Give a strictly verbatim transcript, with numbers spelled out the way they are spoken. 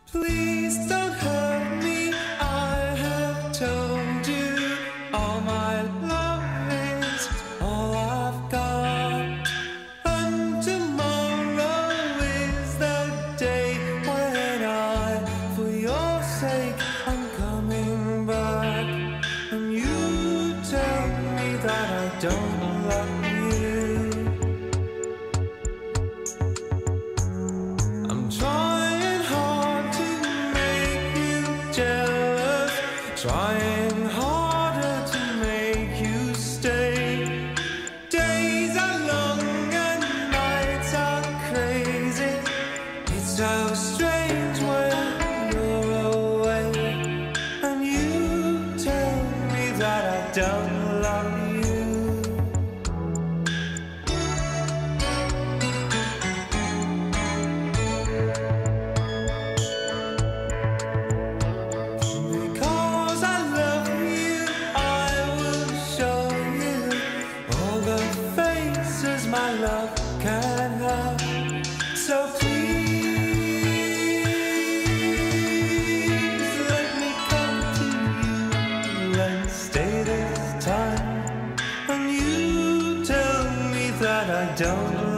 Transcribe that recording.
Please don't hurt me, I have told you all my love is all I've got. And tomorrow is the day when I, for your sake, I'm coming back. And you tell me that I don't love you. I'm trying hard to make you jealous, trying harder to make you stay. Days are long and nights are crazy. It's so strange when you're away, and you tell me that I don't love you. Because I love you, I will show you all the faces my love can have. So please let me come to you and stay this time. And you tell me that I don't